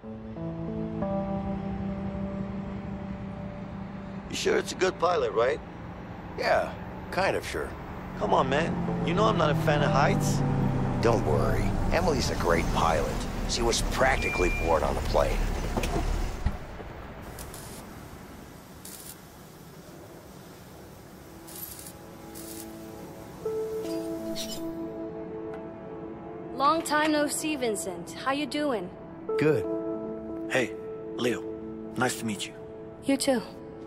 You sure it's a good pilot, right? Yeah, kind of sure. Come on, man. You know I'm not a fan of heights. Don't worry. Emily's a great pilot. She was practically born on the plane. Long time no see, Vincent. How you doing? Good. Hey, Leo. Nice to meet you. You too.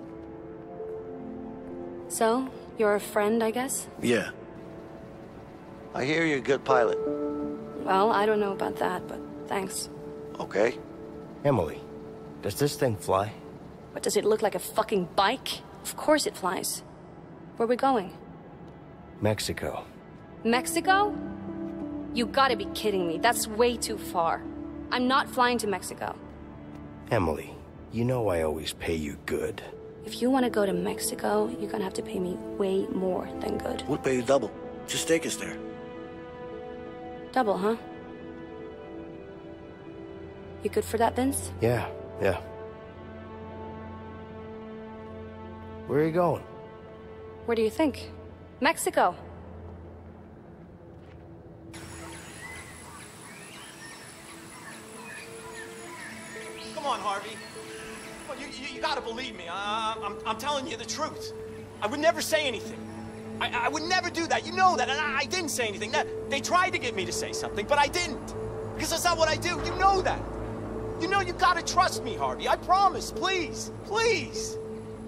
So, you're a friend, I guess? Yeah. I hear you're a good pilot. Well, I don't know about that, but thanks. Okay. Emily, does this thing fly? What, does it look like a fucking bike? Of course it flies. Where we going? Mexico. Mexico? You gotta be kidding me. That's way too far. I'm not flying to Mexico. Emily, you know I always pay you good. If you want to go to Mexico, you're gonna have to pay me way more than good. We'll pay you double. Just take us there. Double, huh? You good for that, Vince? Yeah. Where are you going? Where do you think? Mexico. Come on, Harvey. Well, you gotta believe me. I'm telling you the truth. I would never say anything. I would never do that. You know that, and I didn't say anything. They tried to get me to say something, but I didn't. Because that's not what I do. You know that. You know you gotta trust me, Harvey. I promise. Please. Please.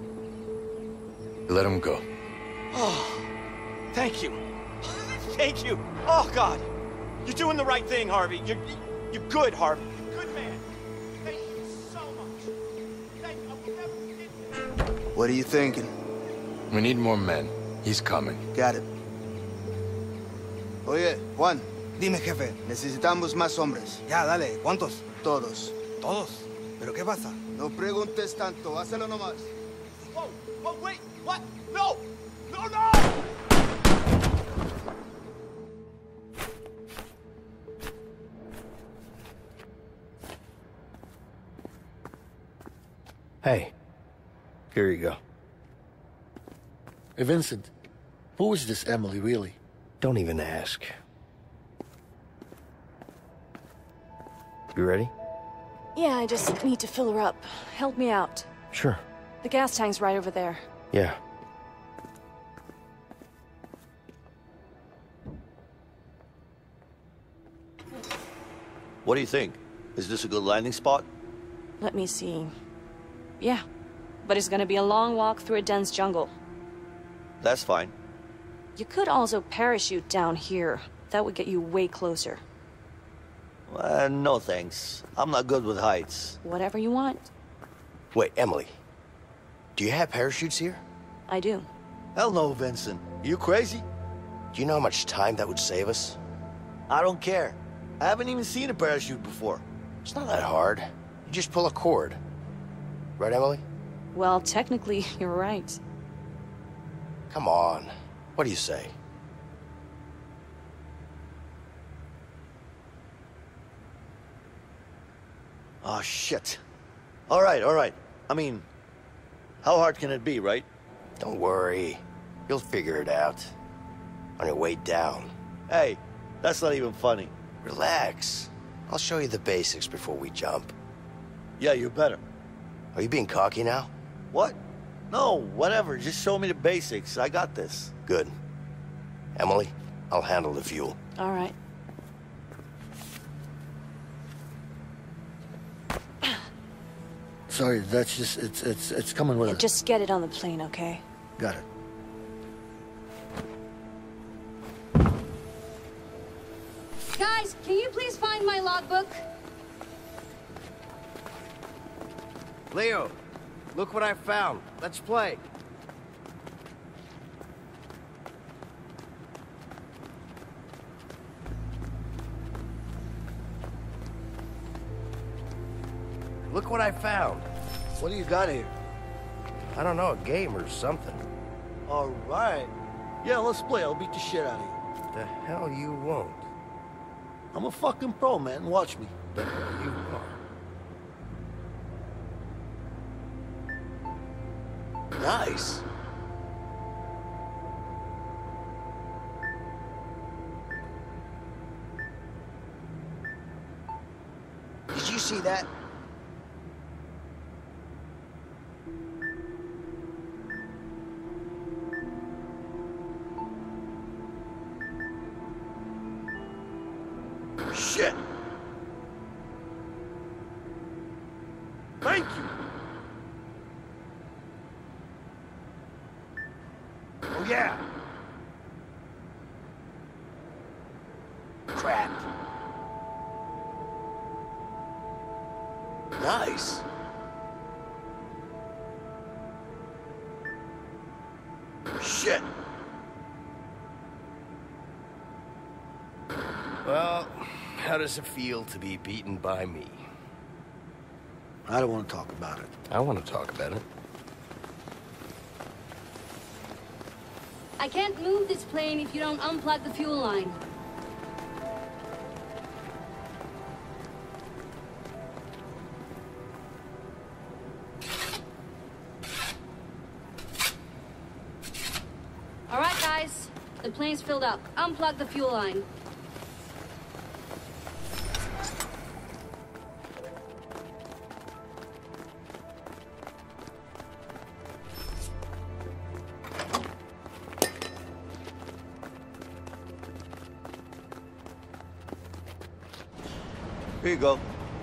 Let him go. Oh, thank you. Thank you. Oh, God. You're doing the right thing, Harvey. You're good, Harvey. You're a good man. Thank you so much. Thank you. I will never forget you. What are you thinking? We need more men. He's coming. Got it. Oye, Juan. Dime, jefe. Necesitamos más hombres. Ya, dale. ¿Cuántos? Todos. ¿Todos? ¿Pero qué pasa? No preguntes tanto. Hazlo nomás. Whoa, whoa, wait. What? No! No, no! Hey, here you go. Hey, Vincent. Who is this Emily, really? Don't even ask. You ready? Yeah, I just need to fill her up. Help me out. Sure. The gas tank's right over there. Yeah. What do you think? Is this a good landing spot? Let me see. Yeah, but it's gonna be a long walk through a dense jungle. That's fine. You could also parachute down here. That would get you way closer. No thanks. I'm not good with heights. Whatever you want. Wait, Emily. Do you have parachutes here? I do. Hell no, Vincent. You crazy? Do you know how much time that would save us? I don't care. I haven't even seen a parachute before. It's not that hard. You just pull a cord. Right, Emily? Well, technically, you're right. Come on. What do you say? Oh, shit. All right. I mean, how hard can it be, right? Don't worry. You'll figure it out. On your way down. Hey, that's not even funny. Relax. I'll show you the basics before we jump. Yeah, you better. Are you being cocky now? What? No, whatever. Just show me the basics. I got this. Good. Emily, I'll handle the fuel. All right. Sorry, that's just, it's coming with Yeah, us. just get it on the plane, okay? Got it. Guys, can you please find my logbook? Leo, look what I found. Let's play. Look what I found. What do you got here? I don't know, a game or something. All right. Yeah, let's play. I'll beat the shit out of you. The hell you won't. I'm a fucking pro, man. Watch me. The hell you are. Nice. Did you see that? Shit! Thank you! Oh, yeah. Crap. Nice. Shit! Well, how does it feel to be beaten by me? I don't want to talk about it. I want to talk about it. I can't move this plane if you don't unplug the fuel line. All right, guys. The plane's filled up. Unplug the fuel line. Here you go.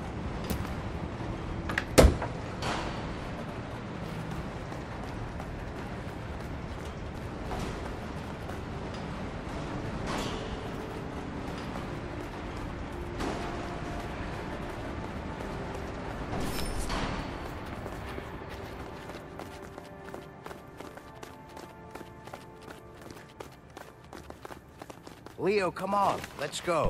Leo, come on. Let's go.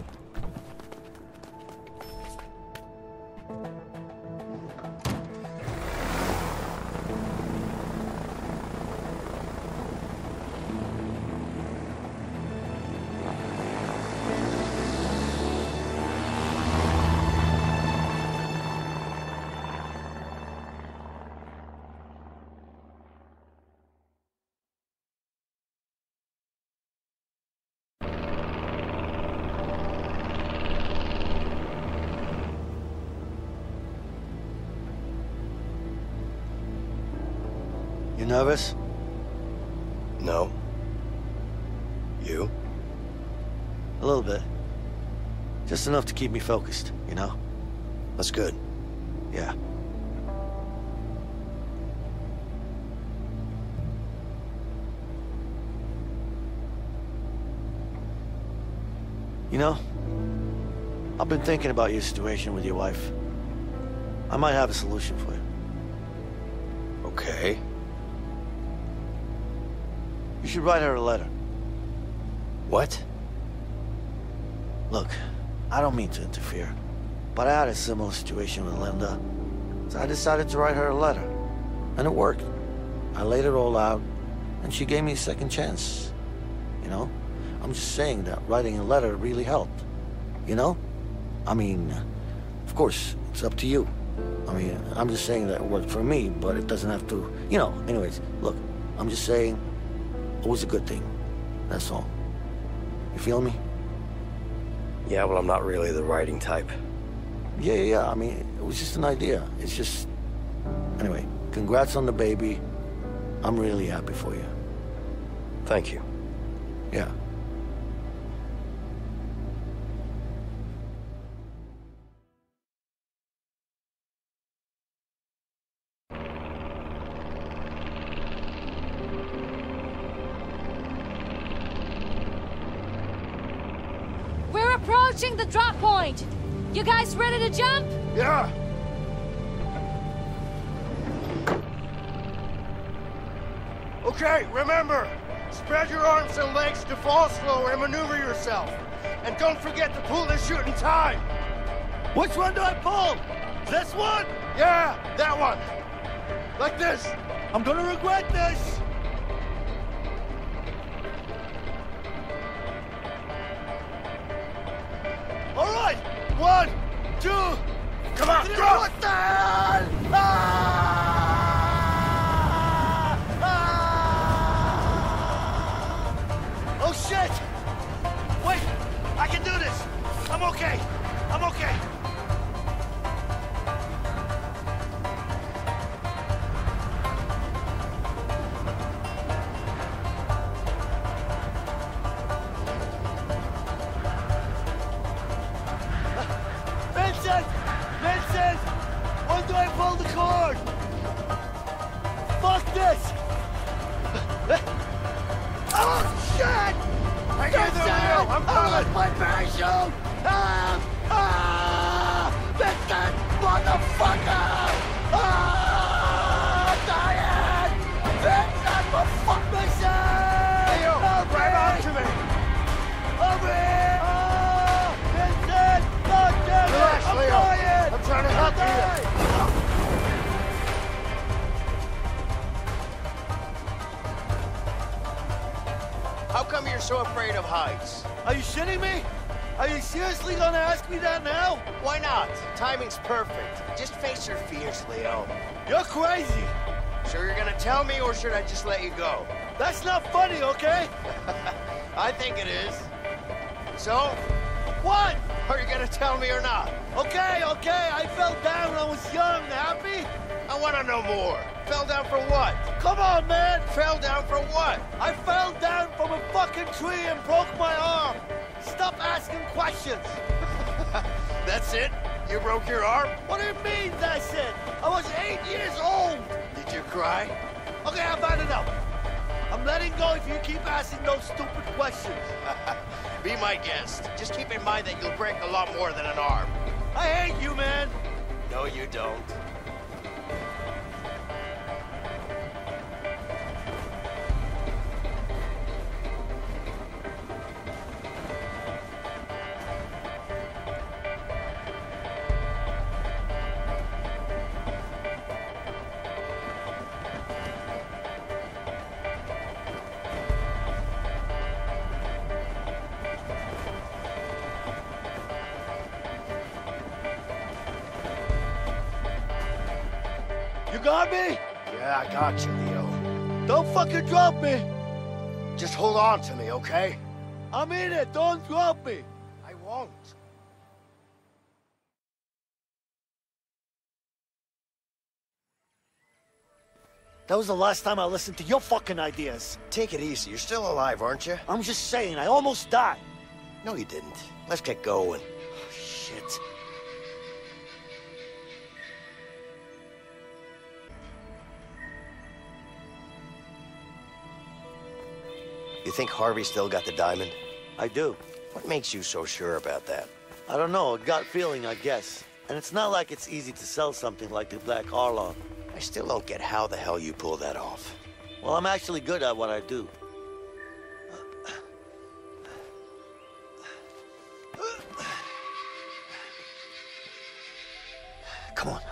You nervous? No. You? A little bit. Just enough to keep me focused, you know? That's good. Yeah. You know, I've been thinking about your situation with your wife. I might have a solution for you. Okay. You should write her a letter. What? Look, I don't mean to interfere, but I had a similar situation with Linda. So I decided to write her a letter. And it worked. I laid it all out, and she gave me a second chance. You know? I'm just saying that writing a letter really helped. You know? I mean, of course, it's up to you. I mean, I'm just saying that it worked for me, but it doesn't have to, you know. Anyways, look, I'm just saying it was a good thing. That's all. You feel me? Yeah, well, I'm not really the writing type. Yeah. I mean, it was just an idea. It's just... Anyway, congrats on the baby. I'm really happy for you. Thank you. Yeah. We're approaching the drop point. You guys ready to jump? Yeah. Okay, remember, spread your arms and legs to fall slow and maneuver yourself. And don't forget to pull the shooting time. Which one do I pull? This one? Yeah, that one. Like this. I'm gonna regret this. All right, 1, 2, Come on, 3, go! what the hell? Ah! okay. I'm okay. Vincent! Vincent! When do I pull the cord? Fuck this! Oh, shit! I hear the wheel! I'm coming! My parachute! Vincent! Motherfucker! Diane! Vincent! For fuck Vincent! Leo! Grab onto me! Over here! Vincent! God damn it! Relax, I'm Leo. Dying! I'm trying to help you! How come you're so afraid of heights? Are you shitting me? Are you seriously gonna ask me that now? Why not? Timing's perfect. Just face your fears, Leo. You're crazy! Sure you're gonna tell me, or should I just let you go? That's not funny, okay? I think it is. So, What? are you gonna tell me or not? Okay, I fell down when I was young. Happy? I wanna know more. Fell down for what? Come on, man! Fell down for what? I fell down from a fucking tree and broke my arm! Stop asking questions! That's it? You broke your arm? What do you mean, that's it? I was 8 years old! Did you cry? Okay, I've had enough. I'm letting go if you keep asking those stupid questions. Be my guest. Just keep in mind that you'll break a lot more than an arm. I hate you, man! No, you don't. You got me? Yeah, I got you, Leo. Don't fucking drop me! Just hold on to me, okay? I'm in it, don't drop me! I won't. That was the last time I listened to your fucking ideas. Take it easy. You're still alive, aren't you? I'm just saying, I almost died. No, you didn't. Let's get going. Oh, shit. You think Harvey still got the diamond? I do. What makes you so sure about that? I don't know, a gut feeling, I guess. And it's not like it's easy to sell something like the Black Harlock. I still don't get how the hell you pull that off. Well, I'm actually good at what I do. Come on.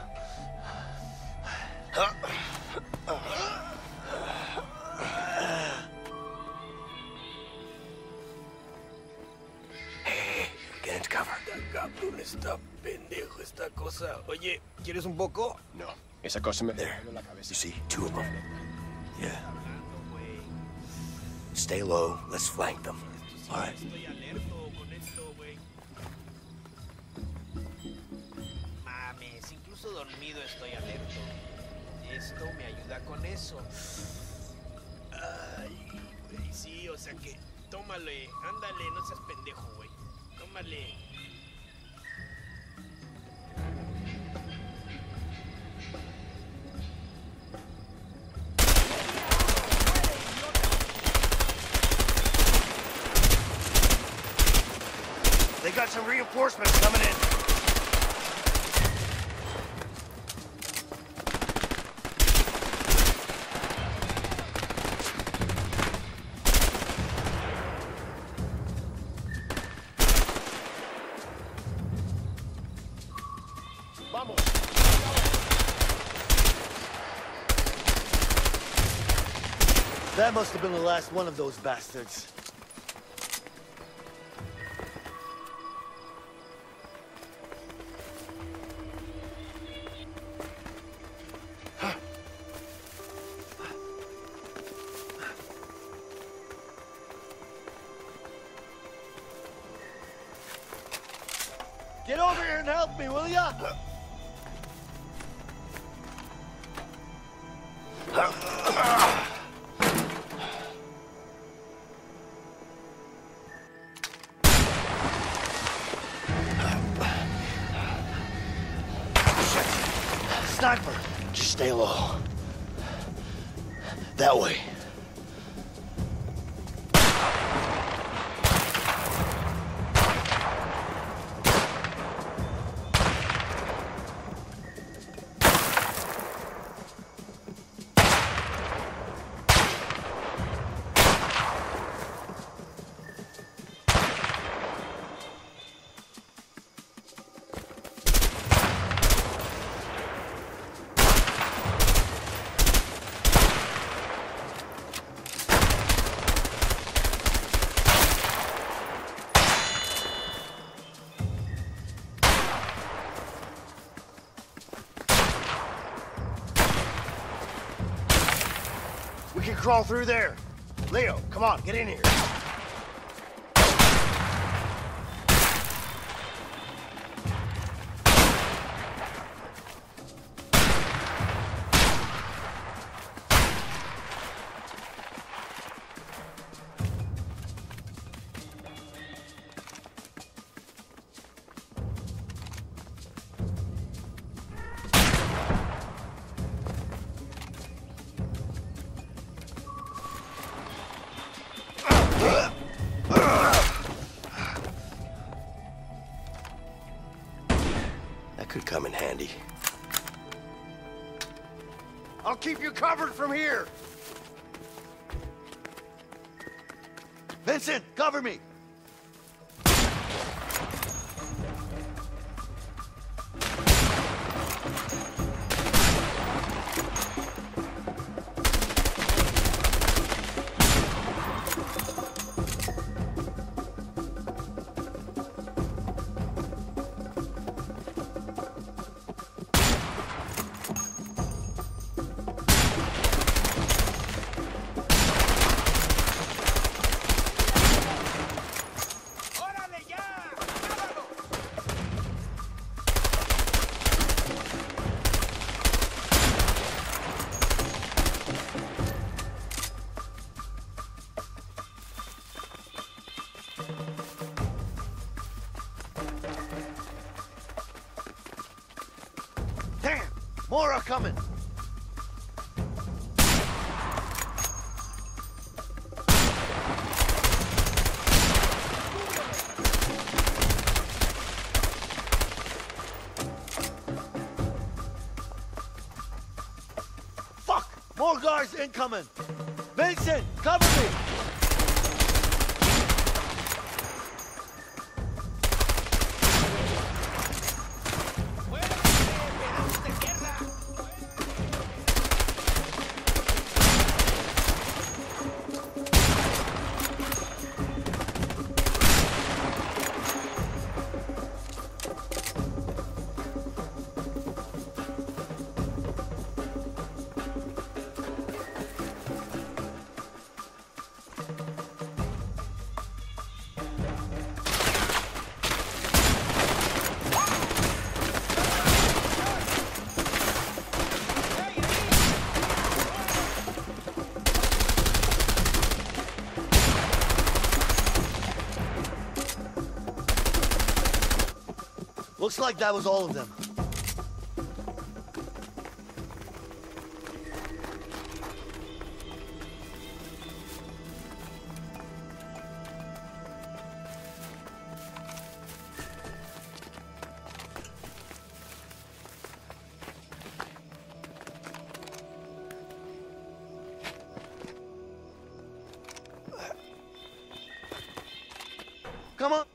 Get into cover. Cabrón, está pendejo esta cosa. Oye, ¿quieres un poco? No. Esa cosa me... There. You see? Two of them. Yeah. Stay low. Let's flank them. All right. Mames, incluso dormido estoy alerta. Esto me ayuda con eso. Ay, güey, sí, o sea que... Tómale, ándale, no seas pendejo, güey. Tómale. They got some reinforcements coming in. Vamos. That must have been the last one of those bastards. and help me, will ya? Sniper! Just stay low. That way. We can crawl through there. Leo, come on, get in here. That could come in handy. I'll keep you covered from here. Vincent, cover me! Damn! More are coming! Fuck! More guards incoming! Vincent, cover me! Looks like that was all of them. Come on.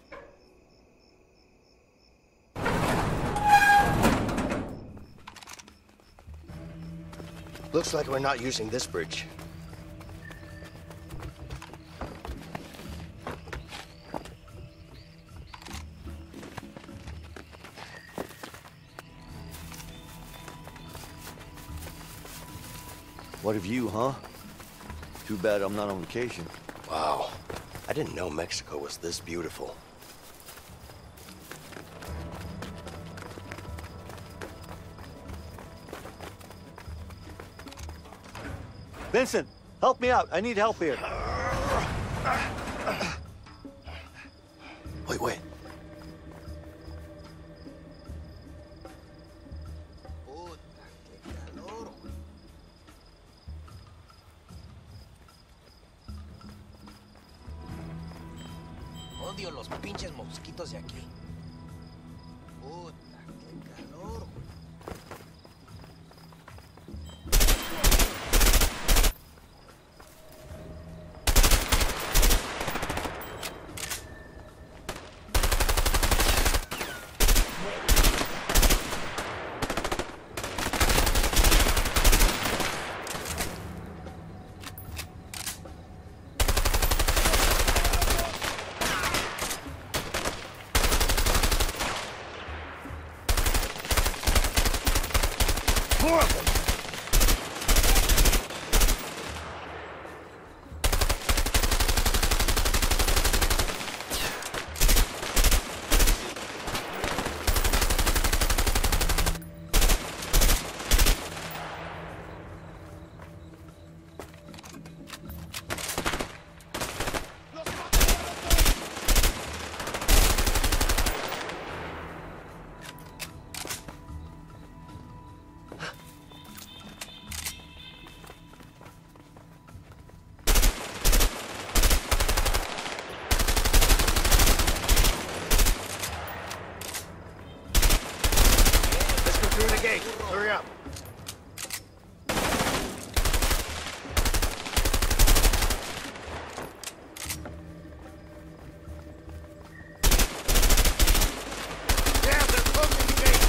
Looks like we're not using this bridge. What of you, huh? Too bad I'm not on vacation. Wow. I didn't know Mexico was this beautiful. Vincent, help me out. I need help here. Wait. Puta, qué calor, güey. Odio los pinches mosquitos de aquí. Puta, qué calor, güey. Hurry up. Damn, they're closing the gate.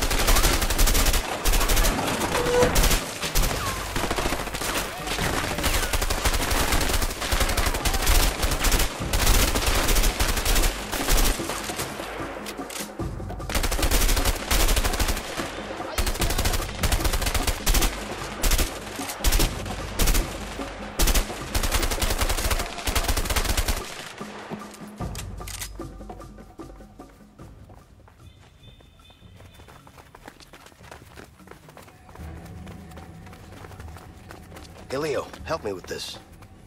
Hey, Leo, help me with this.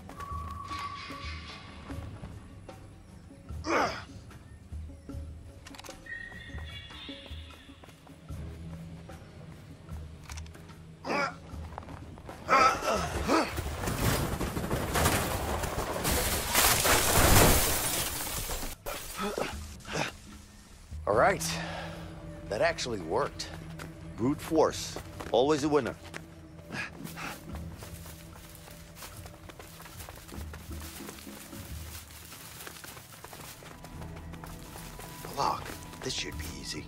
All right. That actually worked. Brute force. Always a winner. Lock. This should be easy.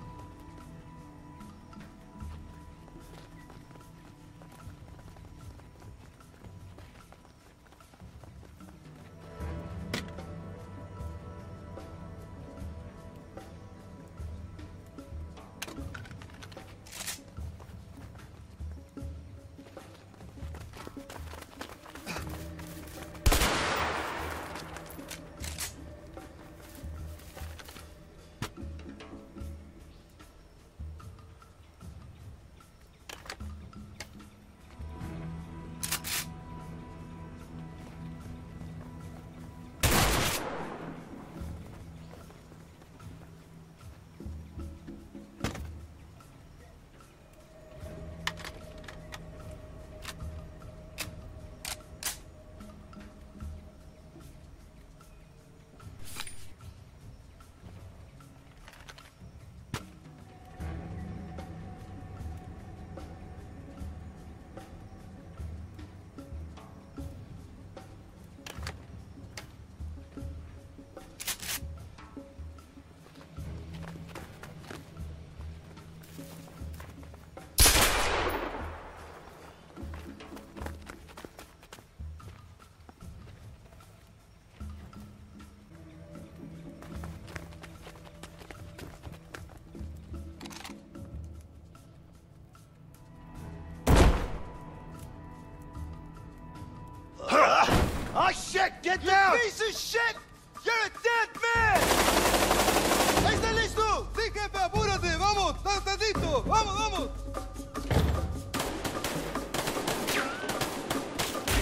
Oh shit! Get down! You piece of shit! You're a dead man! ¡Ahí está listo! Sí, jefe, apúrate! ¡Vamos! ¡Tantito! ¡Vamos, vamos!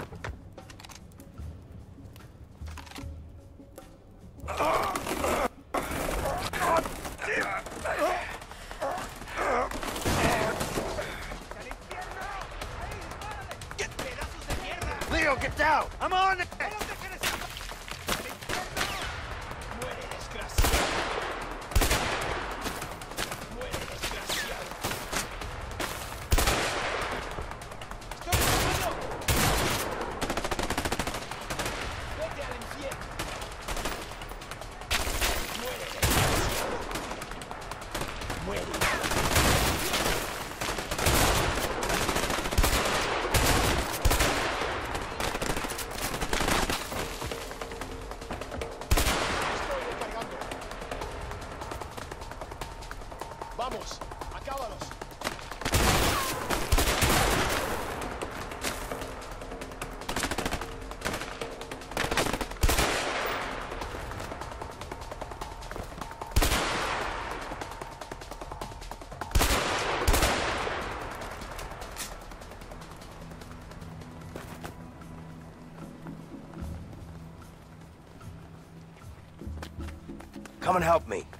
Leo, get down! I'm on it! Vamos, acábalos. Come and help me.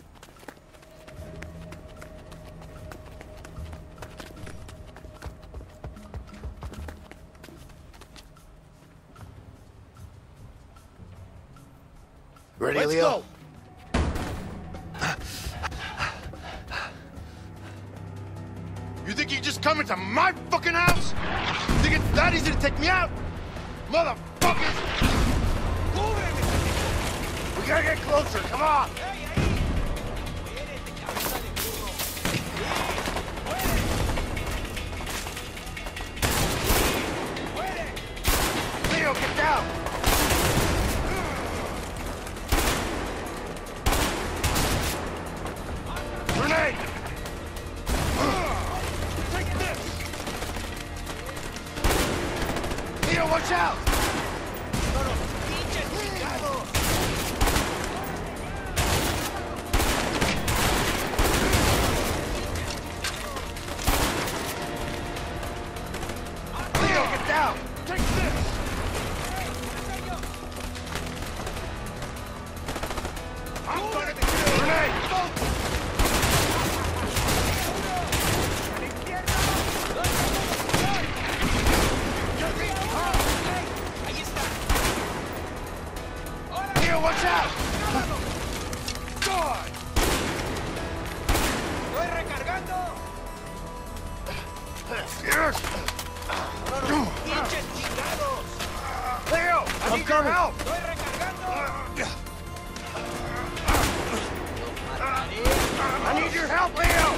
Ready, Let's Leo? go. You think you just come into my fucking house? You think it's that easy to take me out? Motherfuckers! We gotta get closer, come on! Leo, get down! Grenade! Take this! Leo, watch out! Leo, get down! Take this! I'm gonna kill! Grenade! Leo, watch out! God! ¡Estoy recargando! Yes! ¡Pinches chingados! Leo, I need your help! ¡Estoy recargando! I need your help, Leo!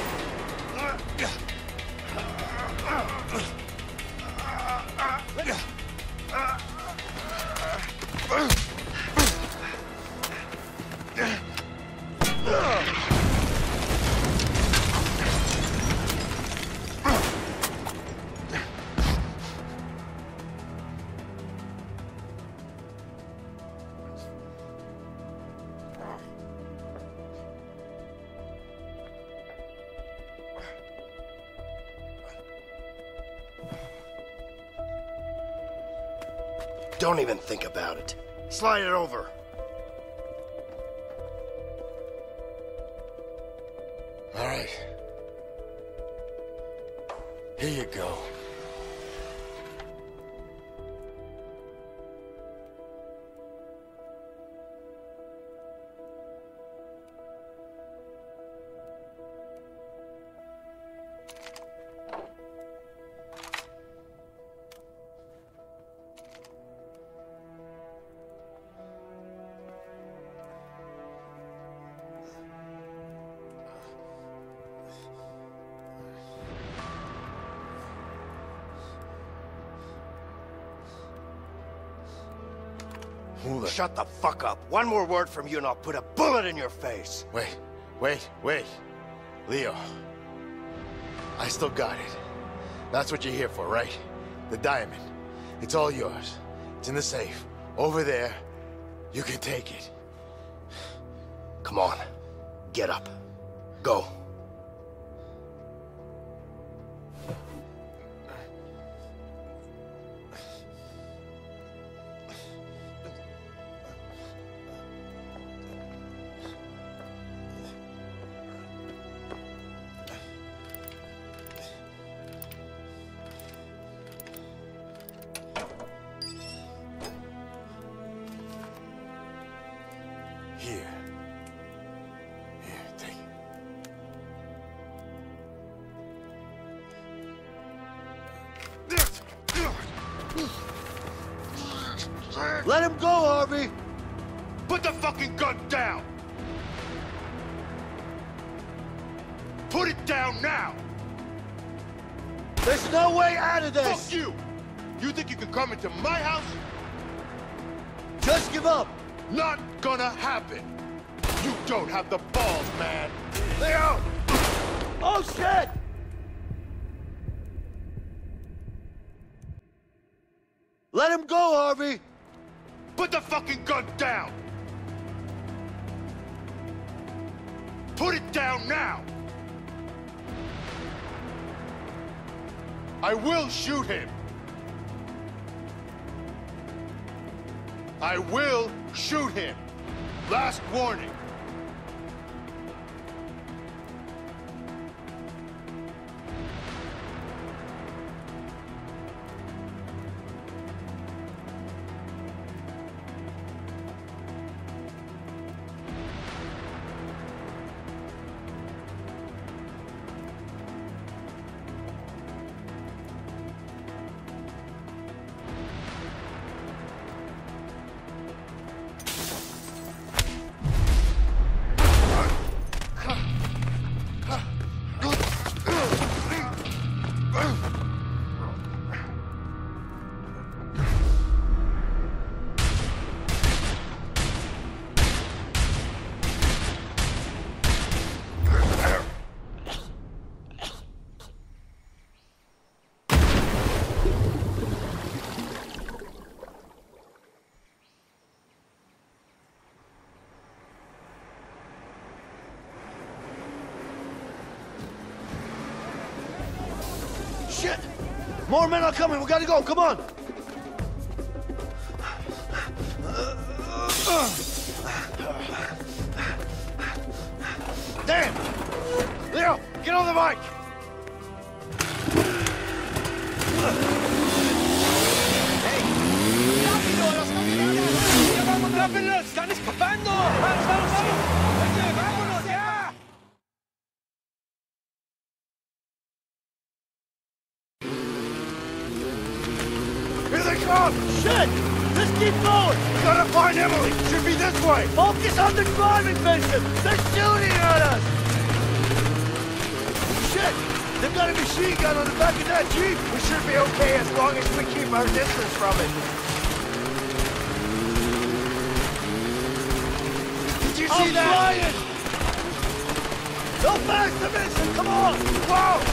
Don't even think about it. Slide it over. All right. Here you go. Shut the fuck up. One more word from you and I'll put a bullet in your face. Wait. Leo. I still got it. That's what you're here for, right? The diamond. It's all yours. It's in the safe. Over there. You can take it. Come on. Get up. Go. Let him go, Harvey! Put the fucking gun down! Put it down now! There's no way out of this! Fuck you! You think you can come into my house? Just give up! Not gonna happen! You don't have the balls, man! Leo! Oh, shit! Let him go, Harvey! Put the fucking gun down! Put it down now! I will shoot him! I will shoot him! Last warning! Shit! More men are coming, we gotta go, come on! Damn! Leo, get on the bike! ¡Hey! ¡Rápido! ¡Los camiones! ¡Ya vamos, rápido! ¡Están escapando! ¡Vamos, vamos, vamos! ¡Oye, vámonos ya! Here they come! Shit! Just keep going! We gotta find Emily! Should be this way! Focus on the driving, Vincent! They're shooting at us! Shit! They've got a machine gun on the back of that Jeep! We should be okay as long as we keep our distance from it. Did you see that? Flying! Go faster, Vincent! Come on! Whoa!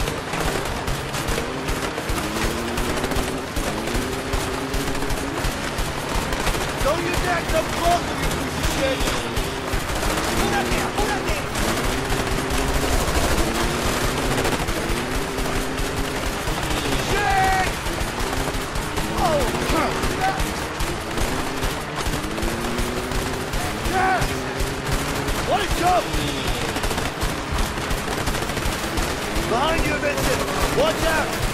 Don't you dare come closer, you piece of shit! Apúrate, apúrate! Shit! Oh! Yes! What a jump! Behind you, Vincent! Watch out!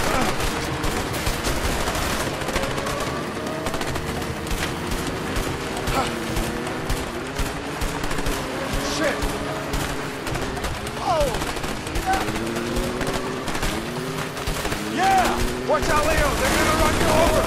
Watch out, Leo! They're gonna run you over!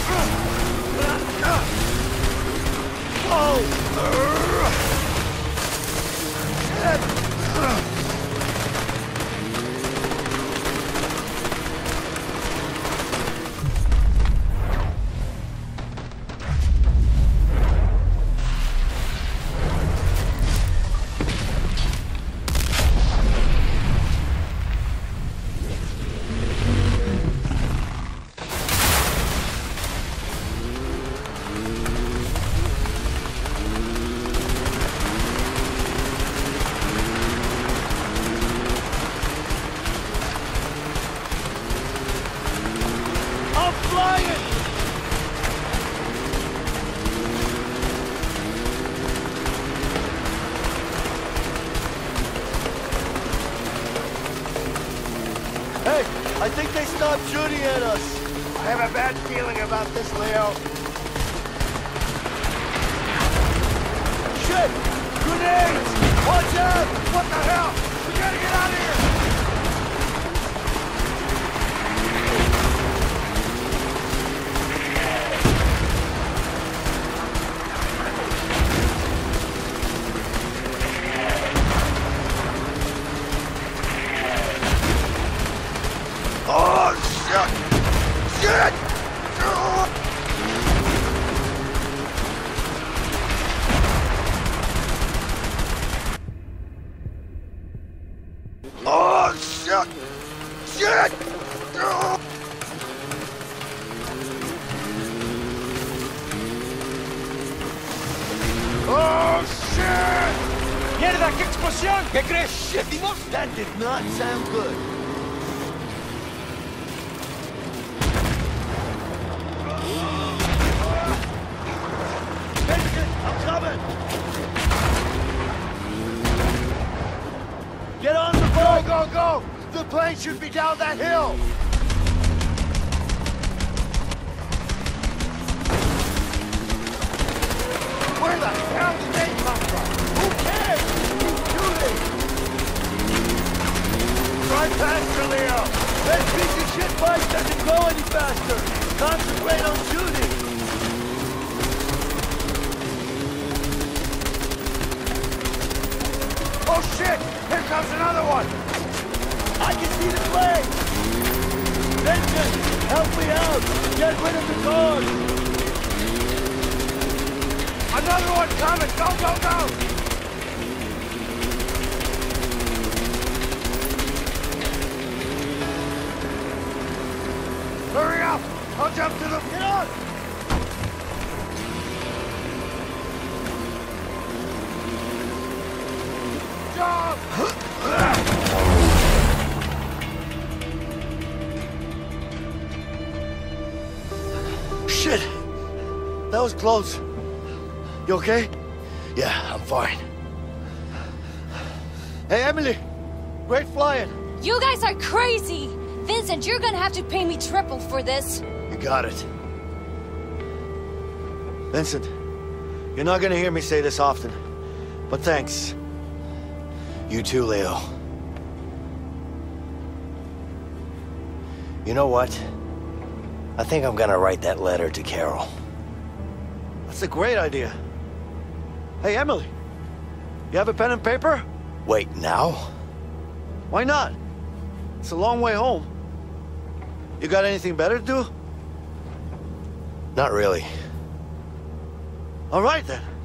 I think they stopped shooting at us. I have a bad feeling about this, Leo. Shit! Grenades! Watch out! What the hell? We gotta get out of here! ¡Mierda, qué explosión! ¿Qué crees? ¿Sentimos? That did not sound good. Vincent, I'm coming! Get on the boat! Go, go, go! The plane should be down that hill! Where the hell did they come from? Who cares? Keep shooting! Right past you, Leo! That piece of shit bike doesn't go any faster! Concentrate on shooting! Oh shit! Here comes another one! I can see the plane! Vincent, help me out! Get rid of the cars! Another one coming! Go, go, go! Hurry up! I'll jump to the... Get on! Shit! That was close. You okay? Yeah, I'm fine. Hey, Emily! Great flying! You guys are crazy! Vincent, you're gonna have to pay me triple for this. You got it. Vincent, you're not gonna hear me say this often, but thanks. You too, Leo. You know what? I think I'm gonna write that letter to Carol. That's a great idea. Hey, Emily, you have a pen and paper? Wait, now? Why not? It's a long way home. You got anything better to do? Not really. All right, then.